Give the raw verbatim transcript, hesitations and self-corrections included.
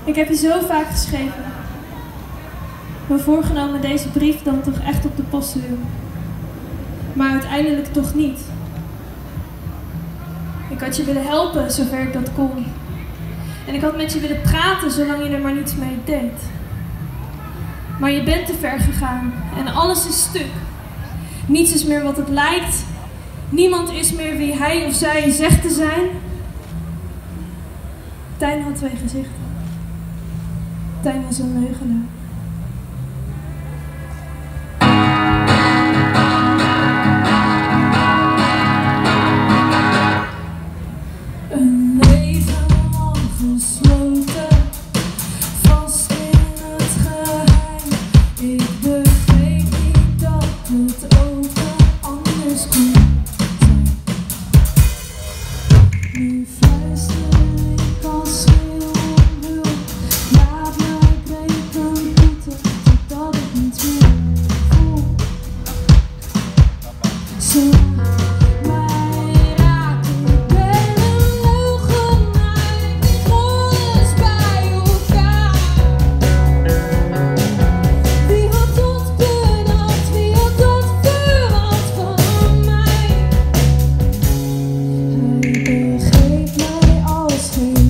Ik heb je zo vaak geschreven. Me voorgenomen deze brief dan toch echt op de post te doen. Maar uiteindelijk toch niet. Ik had je willen helpen zover ik dat kon. En ik had met je willen praten zolang je er maar niets mee deed. Maar je bent te ver gegaan en alles is stuk. Niets is meer wat het lijkt. Niemand is meer wie hij of zij zegt te zijn. Tijn had twee gezichten. Tijn was een leugenaar. Een leven lang gesloten, vast in het geheim. Ik begreep niet dat het open anders kon zijn. Nu fluister ik als schreeuw om hulp. Laat me breken voeten totdat ik niets meer voel. Zo mij raakt, ik ben een leugenaar. Alles bij elkaar. Wie had dat bedacht? Wie had dat verwacht van mij? Hij begreep mij als geen